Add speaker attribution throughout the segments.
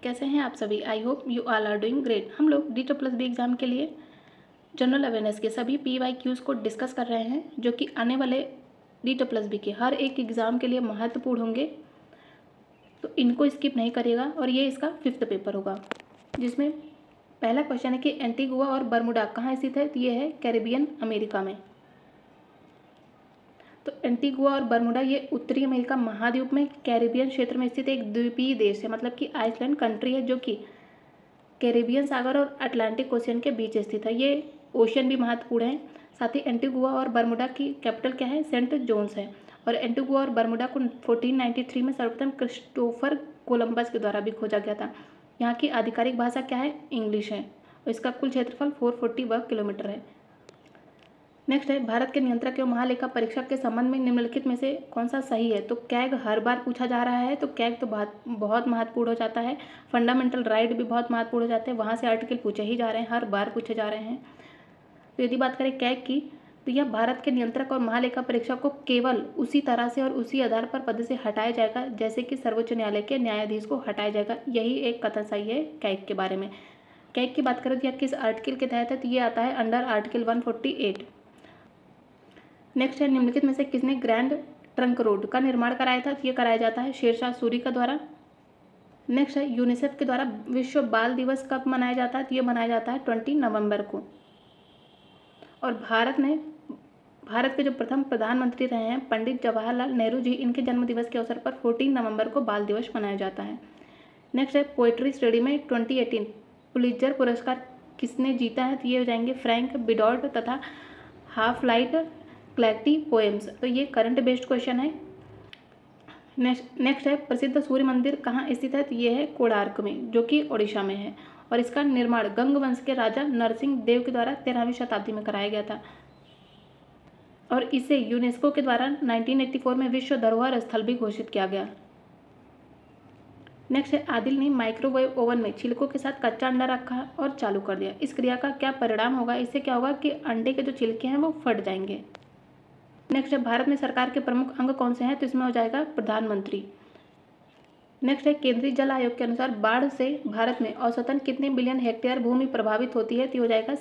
Speaker 1: कैसे हैं आप सभी। I hope you all are doing great. हम लोग D++ एग्ज़ाम के लिए जनरल अवेयरनेस के सभी PYQs को डिस्कस कर रहे हैं, जो कि आने वाले D++ के हर एक एग्ज़ाम के लिए महत्वपूर्ण होंगे, तो इनको स्किप नहीं करिएगा। और ये इसका 5th पेपर होगा, जिसमें पहला क्वेश्चन है कि एंटीगुआ और बरमूडा कहाँ स्थित है। तो ये है कैरिबियन अमेरिका में। तो एंटीगुआ और बरमूडा ये उत्तरी अमेरिका महाद्वीप में कैरिबियन क्षेत्र में स्थित एक द्वीपीय देश है, मतलब कि आइसलैंड कंट्री है, जो कि कैरिबियन सागर और अटलांटिक ओशियन के बीच स्थित है। ये ओशियन भी महत्वपूर्ण है। साथ ही एंटीगुआ और बरमूडा की कैपिटल क्या है, सेंट जोन्स है। और एंटीगुआ और बरमूडा को 1493 में सर्वप्रथम क्रिस्टोफर कोलंबस के द्वारा भी खोजा गया था। यहाँ की आधिकारिक भाषा क्या है, इंग्लिश है। और इसका कुल क्षेत्रफल 440 वर्ग किलोमीटर है। नेक्स्ट है, भारत के नियंत्रक एवं महालेखा परीक्षक के संबंध में निम्नलिखित में से कौन सा सही है। तो कैग हर बार पूछा जा रहा है, तो कैग तो बहुत महत्वपूर्ण हो जाता है। फंडामेंटल राइट भी बहुत महत्वपूर्ण हो जाते हैं, वहाँ से आर्टिकल पूछे ही जा रहे हैं, हर बार पूछे जा रहे हैं। तो यदि बात करें कैग की, तो यह भारत के नियंत्रक और महालेखा परीक्षक को केवल उसी तरह से और उसी आधार पर पद से हटाया जाएगा जैसे कि सर्वोच्च न्यायालय के न्यायाधीश को हटाया जाएगा। यही एक कथन सही है कैग के बारे में। कैग की बात करें तो यह किस आर्टिकल के तहत है, तो ये आता है अंडर आर्टिकल 148। नेक्स्ट है, निम्नलिखित में से किसने ग्रैंड ट्रंक रोड का निर्माण कराया था। तो ये कराया जाता है शेरशाह सूरी का द्वारा। नेक्स्ट है, यूनिसेफ के द्वारा विश्व बाल दिवस कब मनाया जाता है। तो ये मनाया जाता है 20 नवंबर को। और भारत के जो प्रथम प्रधानमंत्री रहे हैं पंडित जवाहरलाल नेहरू जी, इनके जन्म दिवस के अवसर पर 14 नवंबर को बाल दिवस मनाया जाता है। नेक्स्ट है, पोइट्री स्टडी में 2018 पुलित्जर पुरस्कार किसने जीता है। तो ये हो जाएंगे फ्रैंक बिडॉल्ट तथा हाफ लाइट क्लैरिटी पोएम्स। तो ये करंट बेस्ड क्वेश्चन है। नेक्स्ट है, प्रसिद्ध सूर्य मंदिर कहाँ स्थित है। तो ये है कोणार्क में, जो कि ओडिशा में है। और इसका निर्माण गंग वंश के राजा नरसिंह देव के द्वारा 13वीं शताब्दी में कराया गया था। और इसे यूनेस्को के द्वारा 1984 में विश्व धरोहर स्थल भी घोषित किया गया। नेक्स्ट है, आदिल ने माइक्रोवेव ओवन में छिलकों के साथ कच्चा अंडा रखा और चालू कर दिया। इस क्रिया का क्या परिणाम होगा। इससे क्या होगा कि अंडे के जो छिलके हैं वो फट जाएंगे। नेक्स्ट है, भारत में सरकार के प्रमुख अंग कौन से हैं। तो इसमें हो जाएगा प्रधानमंत्री। नेक्स्ट है, केंद्रीय जल आयोग के अनुसार बाढ़ से भारत में औसतन कितने बिलियन हेक्टेयर भूमि प्रभावित होती है। तो ये हो जाएगा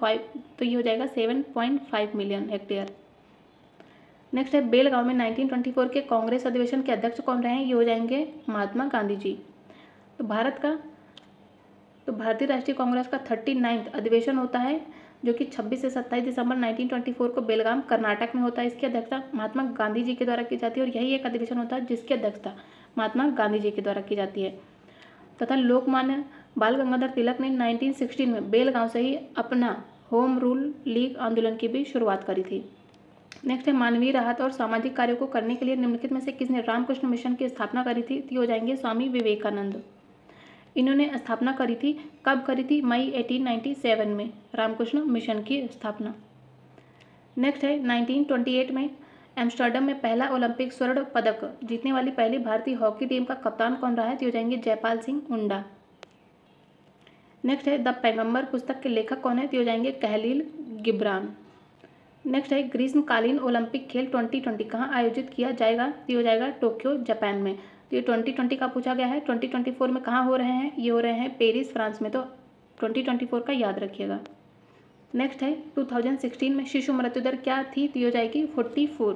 Speaker 1: 7.5 मिलियन हेक्टेयर। नेक्स्ट है, बेलगांव में 1924 के कांग्रेस अधिवेशन के अध्यक्ष कौन रहे हैं। ये हो जाएंगे महात्मा गांधी जी। तो भारतीय राष्ट्रीय कांग्रेस का 39वां अधिवेशन होता है, जो कि 26 से 27 दिसंबर 1924 को बेलगाम कर्नाटक में होता है। इसकी अध्यक्षता महात्मा गांधी जी के द्वारा की जाती है। और यही एक अधिवेशन होता है जिसकी अध्यक्षता महात्मा गांधी जी के द्वारा की जाती है। तथा लोकमान्य बाल गंगाधर तिलक ने 1916 में बेलगांव से ही अपना होम रूल लीग आंदोलन की भी शुरुआत करी थी। नेक्स्ट है, मानवीय राहत और सामाजिक कार्यों को करने के लिए निम्नलिखित में से किसने रामकृष्ण मिशन की स्थापना करी थी। तो हो जाएंगे स्वामी विवेकानंद। इन्होंने स्थापना करी थी, कब करी थी, मई 1897 में रामकृष्ण मिशन की स्थापना। नेक्स्ट है, 1928 में एम्स्टर्डम में पहला ओलंपिक स्वर्ण पदक जीतने वाली पहली भारतीय हॉकी टीम का कप्तान कौन रहा है। तो हो जाएंगे जयपाल सिंह हुंडा। नेक्स्ट है, द पैगंबर पुस्तक के लेखक कौन है। तो हो जाएंगे कलील गिब्रान। नेक्स्ट है, ग्रीष्मकालीन ओलंपिक खेल 2020 कहाँ आयोजित किया जाएगा। तो हो जाएगा टोक्यो जापान में। तो ये 2020 का पूछा गया है। 2024 में कहाँ हो रहे हैं, ये हो रहे हैं पेरिस फ्रांस में। तो 2024 का याद रखिएगा। नेक्स्ट है, 2016 में शिशु मृत्यु दर क्या थी। तो ये हो जाएगी 44,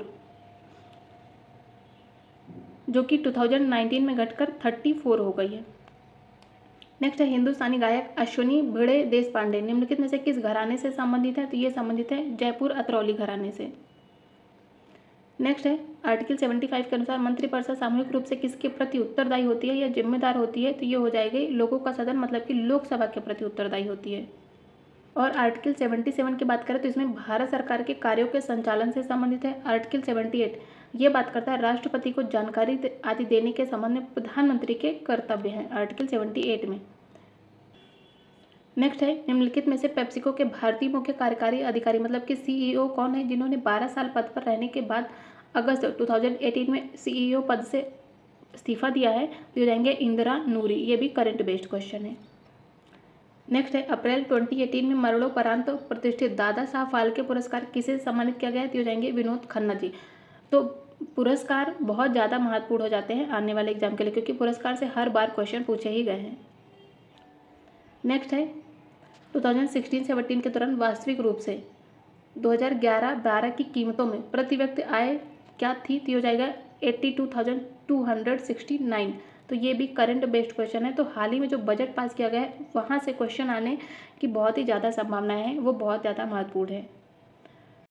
Speaker 1: जो कि 2019 में घटकर 34 हो गई है। नेक्स्ट है, हिंदुस्तानी गायक अश्विनी भिड़े देश पांडे निम्नलिखित में से किस घराने से संबंधित है। तो ये संबंधित है जयपुर अतरौली घराने से। नेक्स्ट है, आर्टिकल 75 के अनुसार मंत्रिपरिषद सामूहिक रूप से किसके प्रति उत्तरदायी होती है या जिम्मेदार होती है। तो ये हो जाएगी लोगों का सदन, मतलब कि लोकसभा के प्रति उत्तरदायी होती है। और आर्टिकल 77 की बात करें तो इसमें भारत सरकार के कार्यों के संचालन से संबंधित है। आर्टिकल 78 ये बात करता है राष्ट्रपति को जानकारी आदि देने के संबंध में प्रधानमंत्री के कर्तव्य हैं, आर्टिकल 78 में। नेक्स्ट है, निम्नलिखित में से पेप्सिको के भारतीय मुख्य कार्यकारी अधिकारी मतलब कि CEO कौन है, जिन्होंने 12 साल पद पर रहने के बाद अगस्त 2018 में CEO पद से इस्तीफा दिया है। तो जाएंगे इंदिरा नूरी। ये भी करंट बेस्ड क्वेश्चन है। नेक्स्ट है, अप्रैल 2018 में मरणोपरांत प्रतिष्ठित दादा साहब फाल्के पुरस्कार किसे सम्मानित किया गया है। तो जाएंगे विनोद खन्ना जी। तो पुरस्कार बहुत ज़्यादा महत्वपूर्ण हो जाते हैं आने वाले एग्जाम के लिए, क्योंकि पुरस्कार से हर बार क्वेश्चन पूछे ही गए हैं। नेक्स्ट है 2016-17 के दौरान वास्तविक रूप से 2011-12 की कीमतों में प्रति व्यक्ति आय क्या थी, तो हो जाएगा 82,269। तो ये भी करंट बेस्ड क्वेश्चन है। तो हाल ही में जो बजट पास किया गया है वहाँ से क्वेश्चन आने की बहुत ही ज़्यादा संभावनाएं हैं, वो बहुत ज़्यादा महत्वपूर्ण है।